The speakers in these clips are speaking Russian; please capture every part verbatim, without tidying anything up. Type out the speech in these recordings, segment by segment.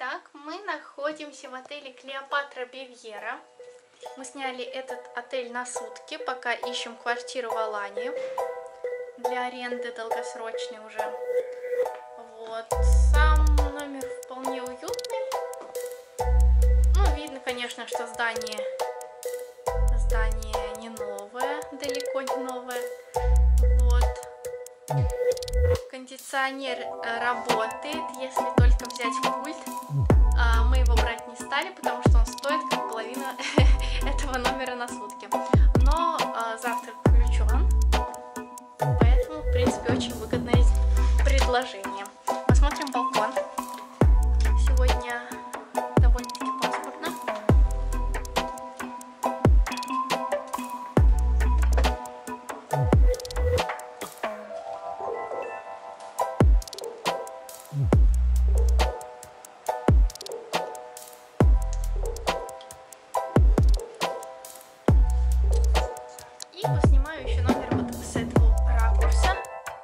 Итак, мы находимся в отеле Клеопатра Бивьера. Мы сняли этот отель на сутки, пока ищем квартиру в Алании для аренды долгосрочной уже. Вот, сам номер вполне уютный. Ну, видно, конечно, что здание, здание не новое, далеко не новое. Вот. Кондиционер работает, если только взять пульт. Мы его брать не стали, потому что он стоит как половина этого номера на сутки. Но завтрак включен, поэтому, в принципе, очень выгодное предложение. Посмотрим балкон. Сегодня довольно-таки пасмурно. И поснимаю еще номер вот с этого ракурса.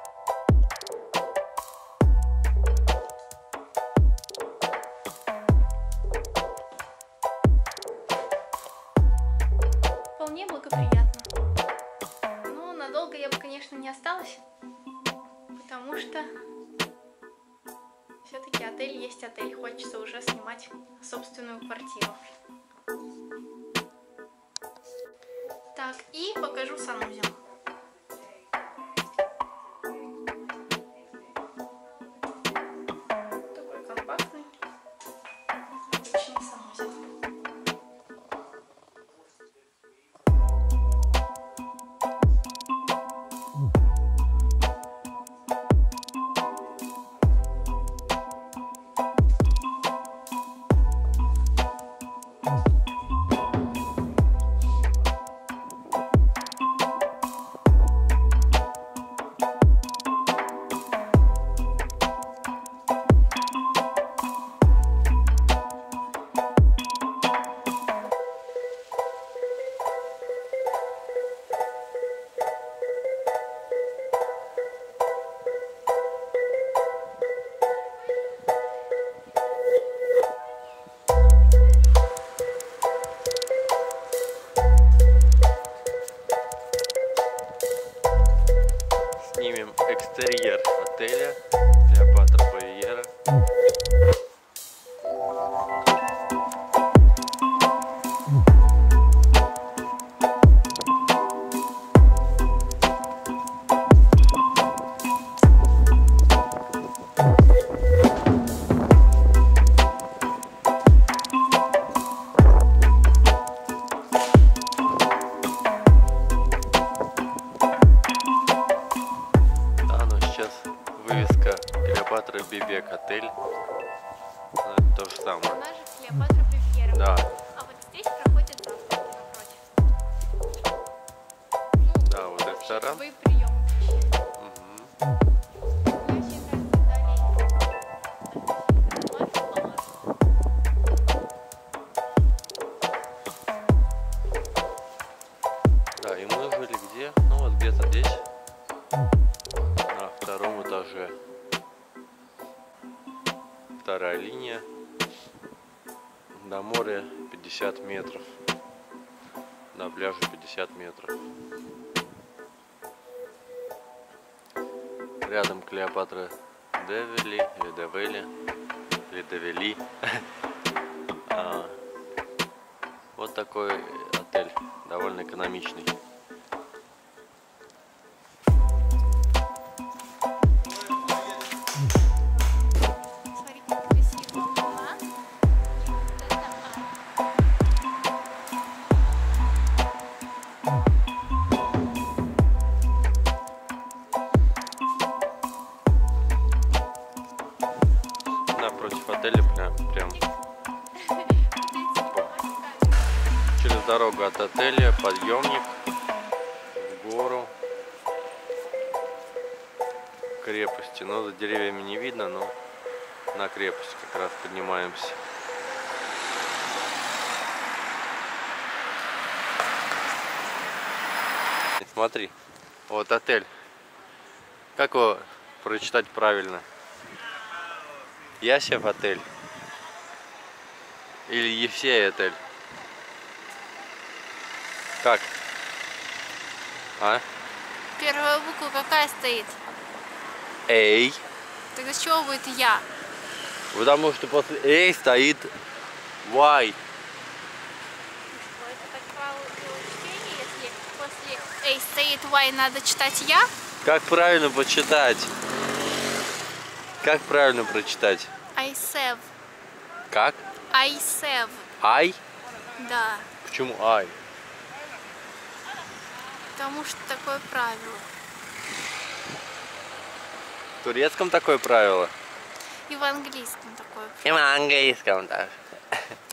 Вполне благоприятно. Но надолго я бы, конечно, не осталась, потому что все-таки отель есть отель. Хочется уже снимать собственную квартиру. Так, и покажу санузел. Такой компактный, обычный санузел. Снимем экстерьер отеля Клеопатра Бивьера. Вывеска Клеопатра Бивьер отель. Ну, это то же самое. Она же Клеопатра Бивьера. Да. А вот здесь проходит завтрак напротив. Ну, да, вот ресторан. Свои приемы. Угу. Мне очень нравится Да, и мы жили где? Ну вот где-то здесь. На втором этаже. Вторая линия. До моря пятьдесят метров. До пляжа пятьдесят метров. Рядом Клеопатра Девели или Девели или Девели. а, вот такой отель, довольно экономичный. Напротив отеля прям, прям через дорогу от отеля подъемник в гору крепости. Но за деревьями не видно, но на крепость как раз поднимаемся. Смотри, вот отель. Как его прочитать правильно? Ясев отель. Или Евсеетель? Как? А? Первая буква какая стоит? Эй. Тогда с чего будет я? Потому что после Эй стоит Y. Это так правило чтения, если после A стоит Y, надо читать я? Как правильно почитать? Как правильно прочитать? I save. Как? I save. Ай? Да. Почему ай? Потому что такое правило. В турецком такое правило? И в английском такое. И в английском даже.